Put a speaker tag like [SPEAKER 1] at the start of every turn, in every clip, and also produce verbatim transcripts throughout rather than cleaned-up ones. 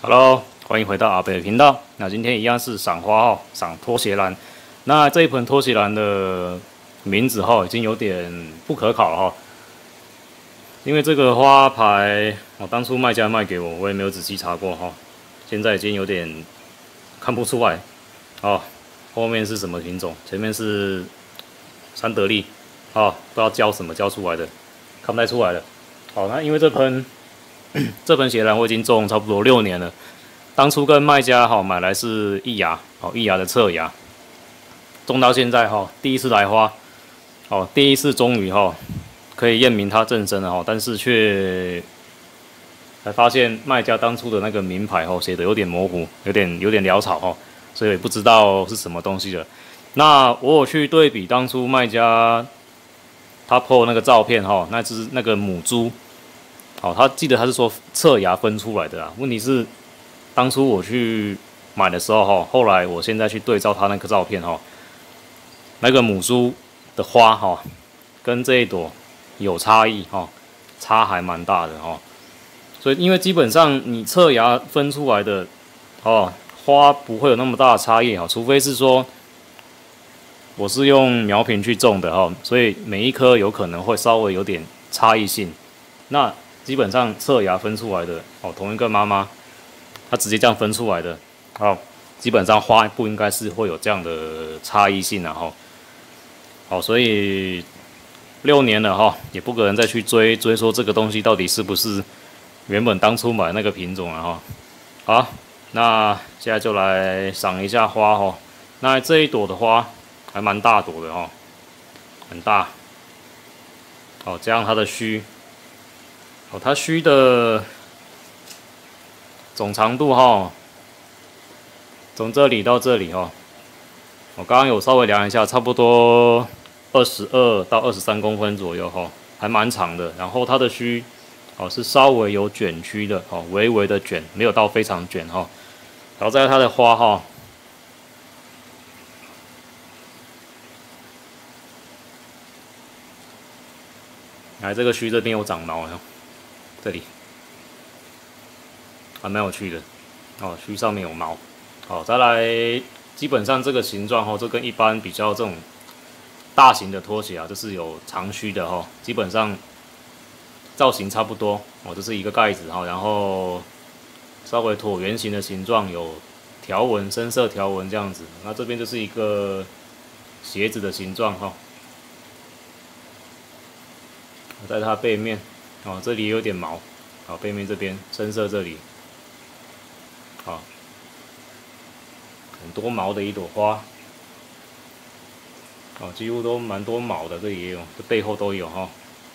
[SPEAKER 1] Hello，欢迎回到阿北的频道。那今天一样是赏花哦，赏拖鞋兰。那这一盆拖鞋兰的名字哈，已经有点不可考了哈，因为这个花牌，我当初卖家卖给我，我也没有仔细查过哈，现在已经有点看不出来哦。后面是什么品种？前面是三得利，哦，不知道教什么教出来的，看不太出来了。好，那因为这盆。这盆鞋兰我已经种差不多六年了，当初跟卖家哈买来是一芽，好一芽的侧芽，种到现在哈，第一次来花，哦，第一次终于哈可以验明它正身了哈，但是却才发现卖家当初的那个名牌哈写的有点模糊，有点有点潦草哈，所以也不知道是什么东西了。那我有去对比当初卖家他 po 那个照片哈，那只那个母猪。好，他记得他是说侧芽分出来的啊。问题是，当初我去买的时候哈，后来我现在去对照他那个照片哈，那个母猪的花哈，跟这一朵有差异哈，差还蛮大的哈。所以因为基本上你侧芽分出来的哦，花不会有那么大的差异哈，除非是说我是用苗品去种的哈，所以每一颗有可能会稍微有点差异性。那基本上侧芽分出来的哦，同一个妈妈，她直接这样分出来的，哦，基本上花不应该是会有这样的差异性啊，哈，好，所以六年了哈，也不可能再去追追说这个东西到底是不是原本当初买那个品种啊，哈，好，那现在就来赏一下花哈，那这一朵的花还蛮大朵的哈，很大，好，加上它的须。哦，它须的总长度哈，从这里到这里哈，我刚刚有稍微量一下，差不多二十二到二十三公分左右哈，还蛮长的。然后它的须哦是稍微有卷须的哦，微微的卷，没有到非常卷哈。然后再它的花哈，来这个须这边有长毛哟。这里还蛮有趣的哦，须上面有毛。好，再来，基本上这个形状哈，这跟一般比较这种大型的拖鞋啊，就是有长须的哈，基本上造型差不多哦，这是一个盖子哈，然后稍微椭圆形的形状，有条纹、深色条纹这样子。那这边就是一个鞋子的形状哈，在它背面。哦，这里也有点毛，好，背面这边深色这里，好，很多毛的一朵花，哦，几乎都蛮多毛的，这里也有，这背后都有哈，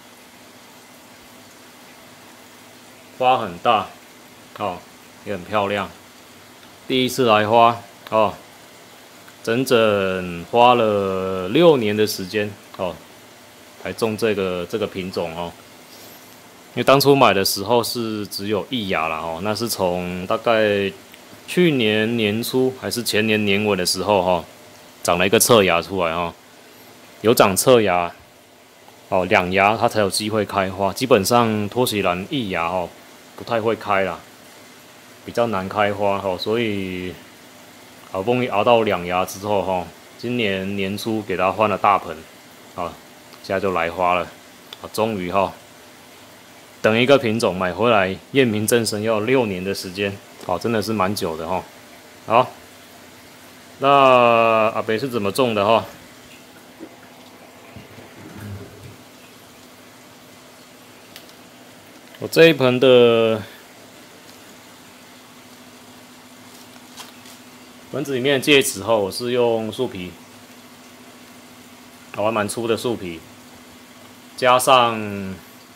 [SPEAKER 1] 花很大，哦，也很漂亮，第一次来花，哦，整整花了六年的时间，哦，来种这个这个品种哦。因为当初买的时候是只有一芽啦哦，那是从大概去年年初还是前年年尾的时候哈，长了一个侧芽出来哈，有长侧芽哦，两芽它才有机会开花，基本上拖鞋兰一芽哦不太会开啦，比较难开花哈，所以好不容易熬到两芽之后哈，今年年初给它换了大盆，啊，现在就来花了，啊，终于哈。等一个品种买回来验明正身要六年的时间，好，真的是蛮久的哈。好，那阿北是怎么种的哈？我这一盆的盆子里面的介质哈，我是用树皮，还蛮粗的树皮，加上。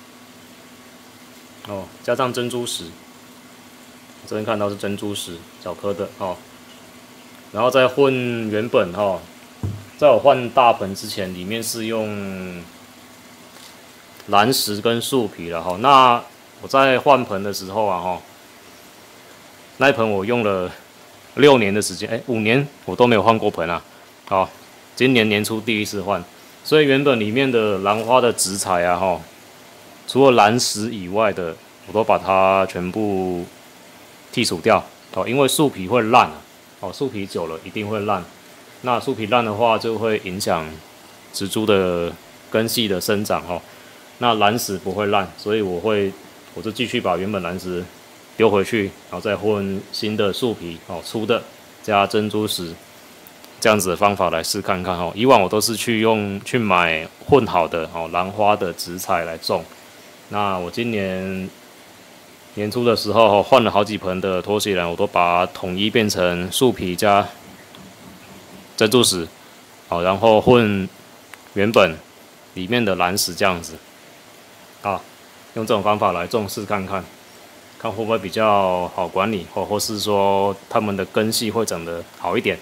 [SPEAKER 1] 哦，加上珍珠石，这边看到是珍珠石，小颗的哦。然后再混原本哈、哦，在我换大盆之前，里面是用蓝石跟树皮了哈、哦。那我在换盆的时候啊哈、哦，那一盆我用了六年的时间，哎，五年我都没有换过盆啊。好、哦，今年年初第一次换，所以原本里面的兰花的植材啊哈。哦除了蓝石以外的，我都把它全部剔除掉哦，因为树皮会烂哦，树皮久了一定会烂。那树皮烂的话，就会影响植株的根系的生长哦。那蓝石不会烂，所以我会我就继续把原本蓝石丢回去，然后再混新的树皮哦，粗的加珍珠石。这样子的方法来试看看哦。以往我都是去用去买混好的哦兰花的植材来种。那我今年年初的时候换了好几盆的拖鞋兰，我都把它统一变成树皮加珍珠石，好，然后混原本里面的蓝石这样子。啊，用这种方法来种试看看，看会不会比较好管理，或或是说它们的根系会长得好一点。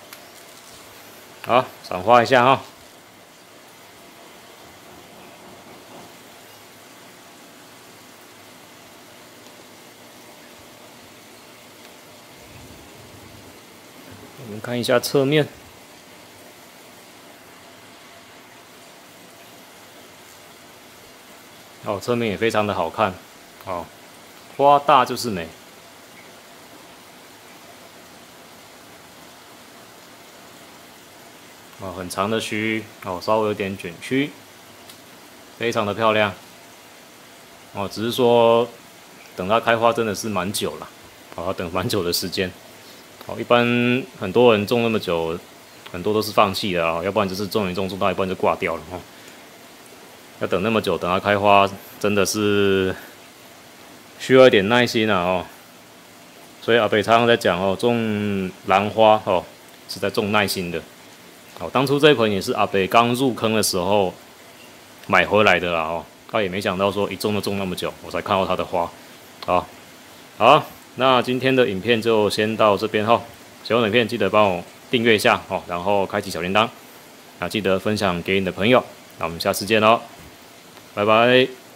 [SPEAKER 1] 好，赏花一下哈。我们看一下侧面。哦，侧面也非常的好看。哦，花大就是美。哦，很长的须哦，稍微有点卷曲，非常的漂亮。哦，只是说等它开花真的是蛮久了，哦，要等蛮久的时间。哦，一般很多人种那么久，很多都是放弃的啊，要不然就是种一种种到一半就挂掉了哦。要等那么久，等它开花，真的是需要一点耐心啊哦。所以阿北常常在讲哦，种兰花哦是在种耐心的。哦，当初这一盆也是阿北刚入坑的时候买回来的啦哦，他也没想到说一种就种那么久，我才看到它的花。好，好，那今天的影片就先到这边哈。喜欢的影片记得帮我订阅一下哦，然后开启小铃铛，啊，记得分享给你的朋友。那我们下次见喽，拜拜。